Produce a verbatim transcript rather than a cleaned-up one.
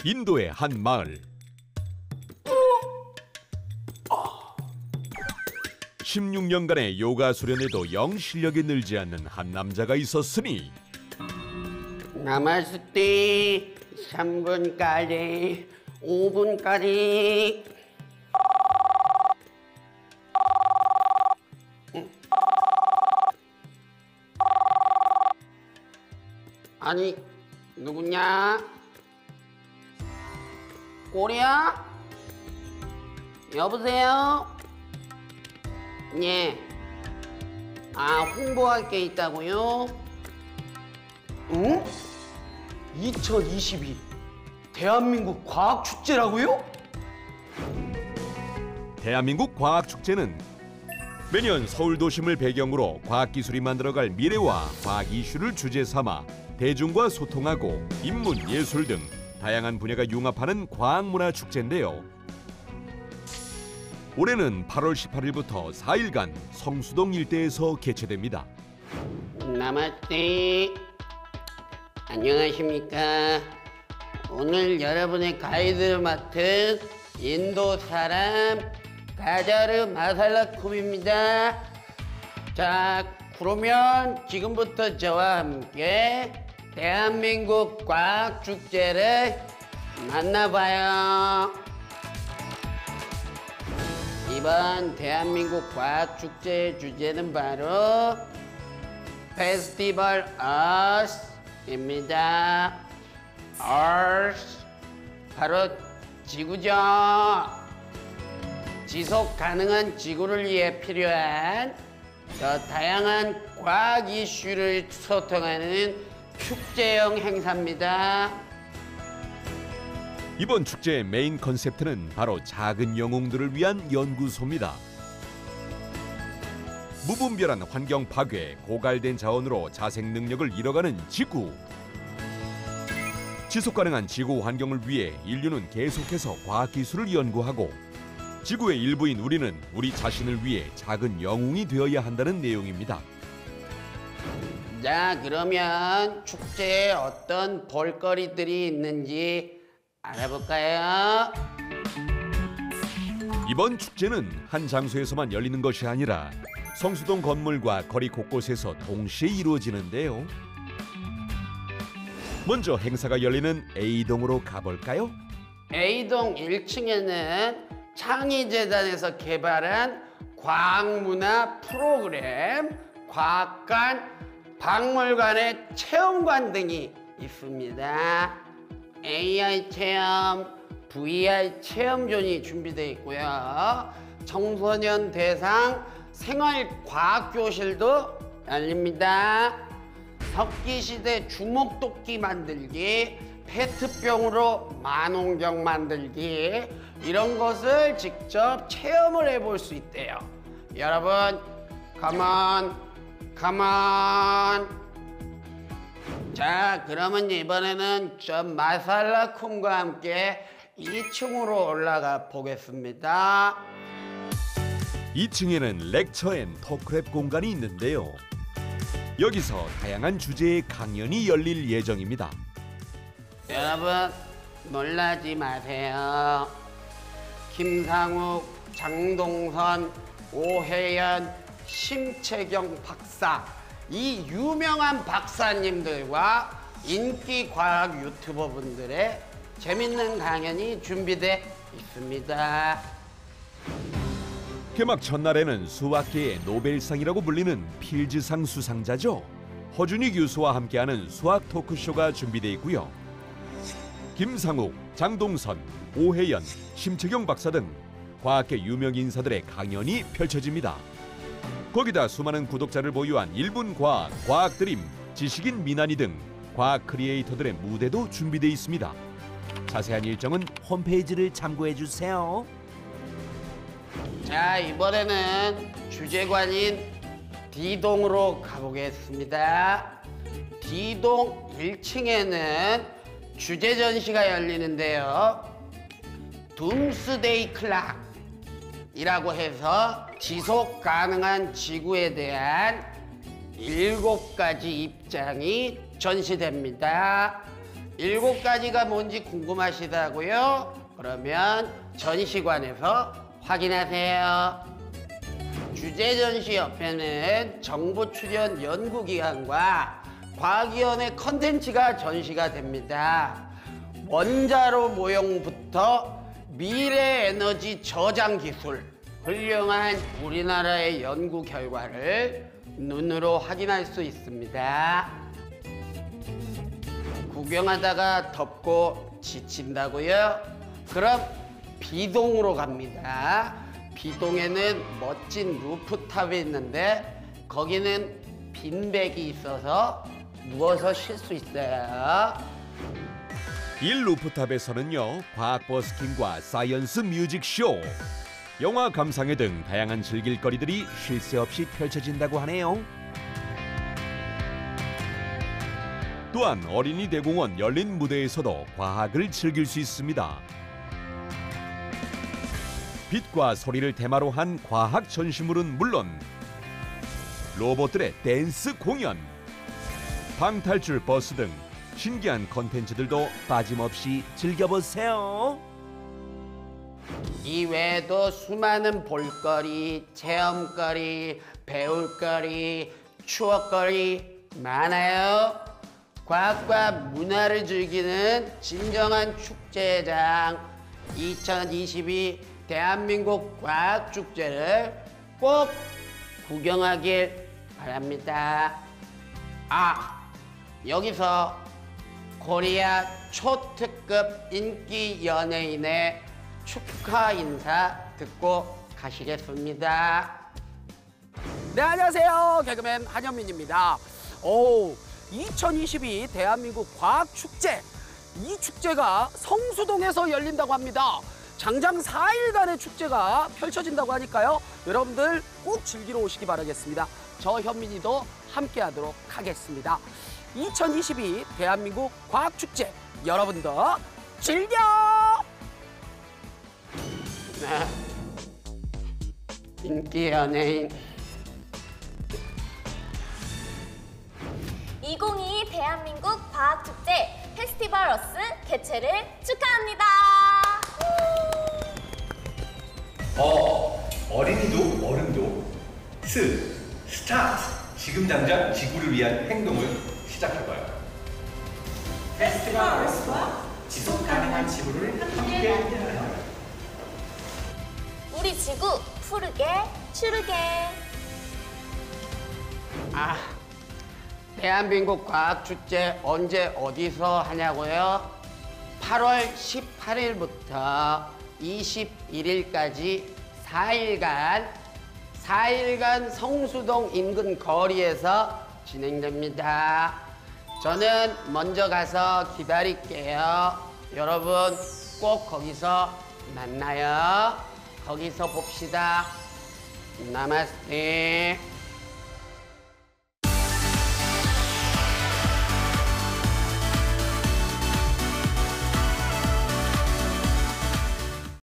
인도의 한 마을. 십육 년간의 요가 수련에도 영 실력이 늘지 않는 한 남자가 있었으니 나마스테. 삼 분까지, 오 분까지. 아니, 누구냐? 꼬리야? 여보세요? 예. 아, 홍보할 게 있다고요? 응? 이천이십이 대한민국 과학축제라고요? 대한민국 과학축제는 매년 서울 도심을 배경으로 과학기술이 만들어갈 미래와 과학 이슈를 주제 삼아 대중과 소통하고 인문, 예술 등 다양한 분야가 융합하는 과학문화축제인데요. 올해는 팔월 십팔일부터 사 일간 성수동 일대에서 개최됩니다. 나마스테. 안녕하십니까. 오늘 여러분의 가이드를 맡은 인도 사람 가자르 마살라쿰입니다. 자, 그러면 지금부터 저와 함께 대한민국 과학축제를 만나봐요. 이번 대한민국 과학축제의 주제는 바로 페스티벌 어스입니다. 어스, 바로 지구죠. 지속 가능한 지구를 위해 필요한 더 다양한 과학 이슈를 소통하는 축제형 행사입니다. 이번 축제의 메인 컨셉트는 바로 작은 영웅들을 위한 연구소입니다. 무분별한 환경 파괴, 고갈된 자원으로 자생 능력을 잃어가는 지구. 지속가능한 지구 환경을 위해 인류는 계속해서 과학기술을 연구하고 지구의 일부인 우리는 우리 자신을 위해 작은 영웅이 되어야 한다는 내용입니다. 자, 그러면 축제에 어떤 볼거리들이 있는지 알아볼까요? 이번 축제는 한 장소에서만 열리는 것이 아니라 성수동 건물과 거리 곳곳에서 동시에 이루어지는데요. 먼저 행사가 열리는 A동으로 가볼까요? A동 일 층에는 창의재단에서 개발한 과학문화 프로그램, 과학관, 박물관의 체험관 등이 있습니다. 에이아이 체험, 브이아르 체험존이 준비되어 있고요. 청소년 대상 생활과학교실도 열립니다. 석기시대 주먹도끼 만들기, 페트병으로 만원경 만들기, 이런 것을 직접 체험을 해볼 수 있대요. 여러분, 컴온, 컴온. 자, 그러면 이번에는 저 마살라쿰과 함께 이 층으로 올라가 보겠습니다. 이 층에는 렉처 앤 토크랩 공간이 있는데요. 여기서 다양한 주제의 강연이 열릴 예정입니다. 여러분, 놀라지 마세요. 김상욱, 장동선, 오혜연, 심채경 박사, 이 유명한 박사님들과 인기 과학 유튜버 분들의 재밌는 강연이 준비되어 있습니다. 개막 첫날에는 수학계의 노벨상이라고 불리는 필즈상 수상자죠. 허준희 교수와 함께하는 수학 토크쇼가 준비되어 있고요. 김상욱, 장동선, 오혜연, 심채경 박사 등 과학계 유명 인사들의 강연이 펼쳐집니다. 거기다 수많은 구독자를 보유한 일분 과학, 과학드림, 지식인 미나니 등 과학 크리에이터들의 무대도 준비되어 있습니다. 자세한 일정은 홈페이지를 참고해 주세요. 자, 이번에는 주제관인 D동으로 가보겠습니다. D동 일 층에는 주제 전시가 열리는데요. 둠스데이 클락이라고 해서 지속 가능한 지구에 대한 일곱 가지 입장이 전시됩니다. 일곱 가지가 뭔지 궁금하시다고요? 그러면 전시관에서 확인하세요. 주제 전시 옆에는 정부 출연 연구기관과 과학위원회 컨텐츠가 전시가 됩니다. 원자로 모형부터 미래 에너지 저장 기술, 훌륭한 우리나라의 연구 결과를 눈으로 확인할 수 있습니다. 구경하다가 덥고 지친다고요? 그럼 비동으로 갑니다. 비동에는 멋진 루프탑이 있는데 거기는 빈백이 있어서 누워서 쉴 수 있어요. 이 루프탑에서는요, 과학 버스킹과 사이언스 뮤직쇼, 영화 감상회 등 다양한 즐길거리들이 쉴 새 없이 펼쳐진다고 하네요. 또한 어린이 대공원 열린 무대에서도 과학을 즐길 수 있습니다. 빛과 소리를 테마로 한 과학 전시물은 물론 로봇들의 댄스 공연, 방탈출 버스 등 신기한 컨텐츠들도 빠짐없이 즐겨보세요. 이 외에도 수많은 볼거리, 체험거리, 배울거리, 추억거리 많아요. 과학과 문화를 즐기는 진정한 축제장 이천이십이 대한민국 과학축제를 꼭 구경하길 바랍니다. 아, 여기서 코리아 초특급 인기 연예인의 축하 인사 듣고 가시겠습니다. 네, 안녕하세요. 개그맨 한현민입니다. 오, 이천이십이 대한민국 과학축제, 이 축제가 성수동에서 열린다고 합니다. 장장 사 일간의 축제가 펼쳐진다고 하니까요. 여러분들 꼭 즐기러 오시기 바라겠습니다. 저 현민이도 함께하도록 하겠습니다. 이천이십이 대한민국 과학축제, 여러분도 즐겨! 네. 인기 연예인 이천이십이 대한민국 과학축제 페스티벌 어스 개최를 축하합니다. 어, 어린이도 어른도 스, 스타트! 지금 당장 지구를 위한 행동을 시작해봐요. 페스티벌 어스와 지속 가능한 지구를 함께 위하여 우리 지구 푸르게 추르게. 아, 대한민국 과학축제 언제 어디서 하냐고요? 팔월 십팔일부터 이십일일까지 사 일간 사 일간 성수동 인근 거리에서 진행됩니다. 저는 먼저 가서 기다릴게요. 여러분 꼭 거기서 만나요. 거기서 봅시다. 나마스테.